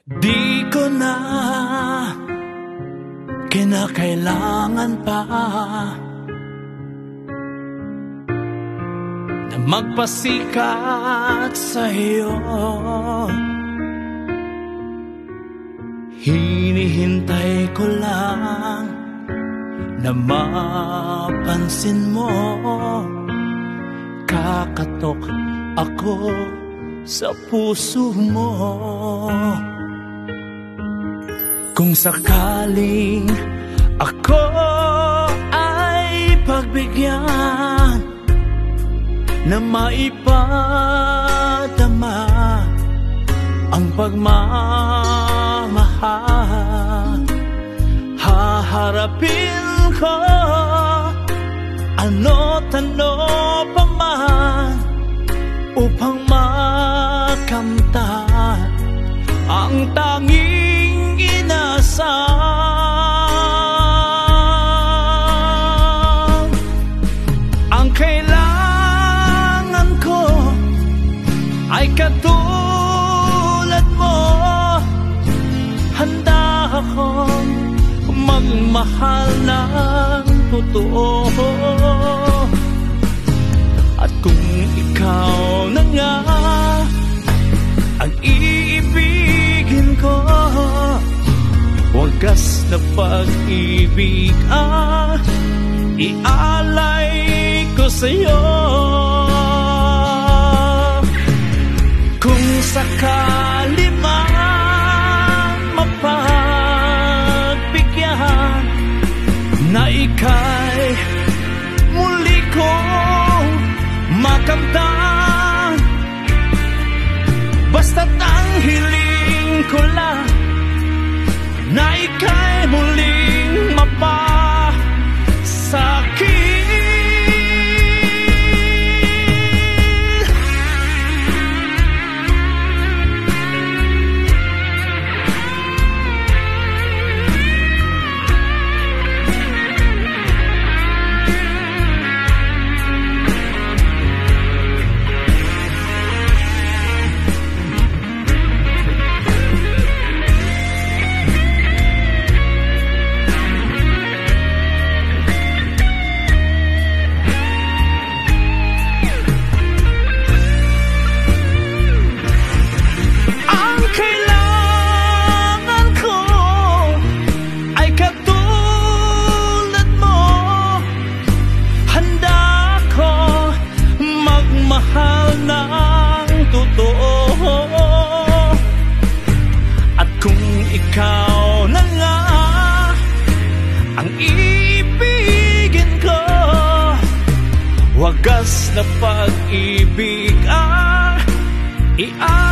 Di ko na kinakailangan pa na magpasikat sa'yo. Hinihintay ko lang na mapansin mo. Kakatok ako sa puso mo. Kung sakaling ako ay pagbigyan na maipadama ang pagmamahal, haharapin ko ano't ano pa man upang makamtan ang tanging inasal. Ang kailangan ko ay katulad mo. Handa akong magmahal ng totoo. At kung ikaw na nga ang iibigin ko, wagas na pag-ibig ialay ko sa'yo. Kung sakali man mapagbigyan na ika'y muli kong makamtan, basta't ang hiling ko lang na ika'y muling mapasakit. Ikaw na nga ang iibigin ko, wagas na pag-ibig